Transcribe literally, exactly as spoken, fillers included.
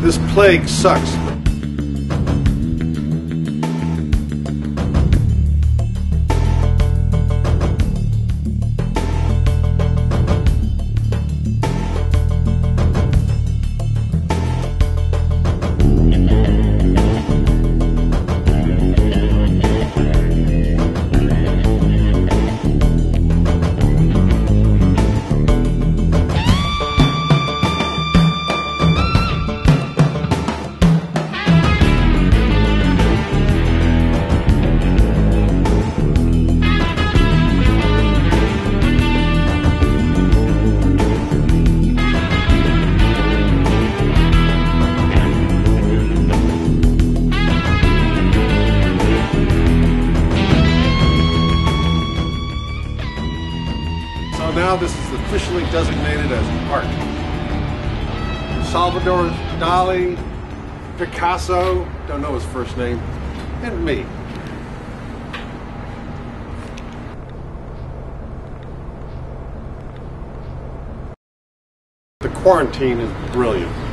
This plague sucks. So now this is officially designated as art. Salvador Dali, Picasso, don't know his first name, and me. The quarantine is brilliant.